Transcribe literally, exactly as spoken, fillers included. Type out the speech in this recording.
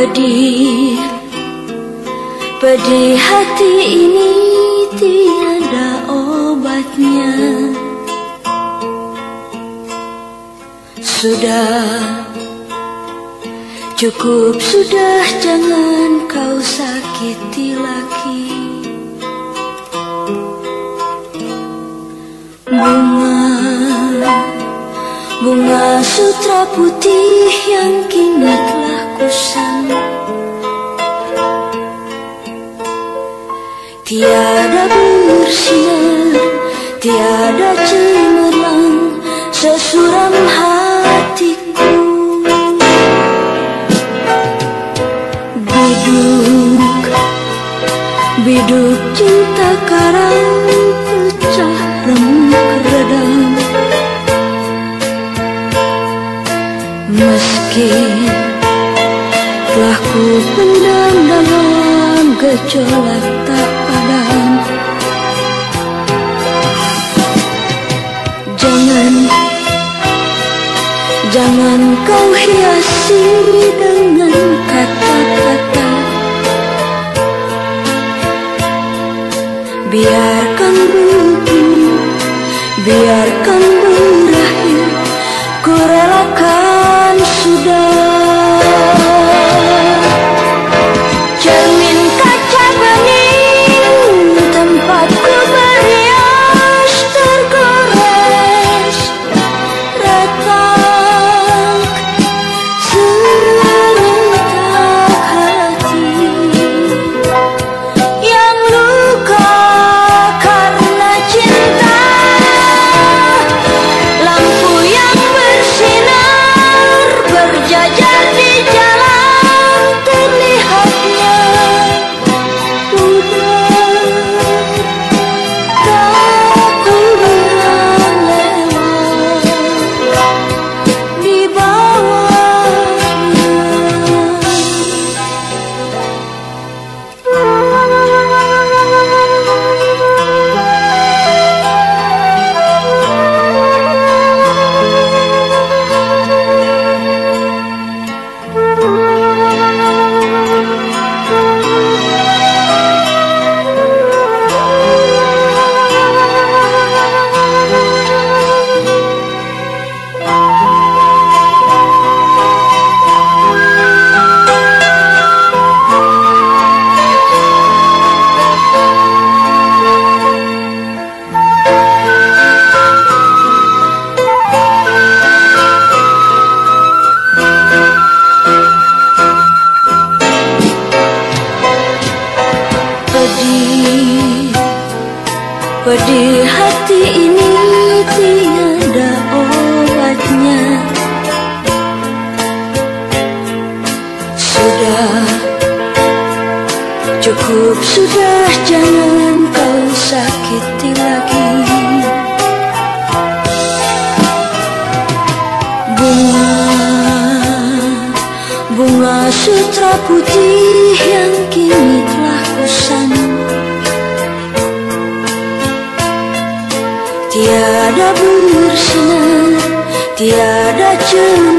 Pedih, pedih hati ini tiada obatnya. Sudah, cukup sudah, jangan kau sakiti lagi. Bunga, bunga sutra putih yang kini telah kusam, tiada bersinar, tiada cemerlang, sesuram hatiku. Biduk, biduk cinta karang pecah remuk redam. Meski telah ku pendam dalam gejolak tak padam, jangan, jangan kau hiasi dengan kata-kata. Biarkan begini, biarkan berakhir, ku relakan sudah. Cermin kaca bening tempatku berias tergores, retak serentak hati yang luka karena cinta. Lampu yang bersinar berjajar di jalan, terlihatnya pudar, tak kurang lewat di bawahnya. Pedih, pedih hati ini tiada obatnya. Sudah, cukup sudah, jangan kau sakiti lagi. Bunga, bunga sutra putih yang kini telah kusam, tiada bersinar, tiada cemerlang,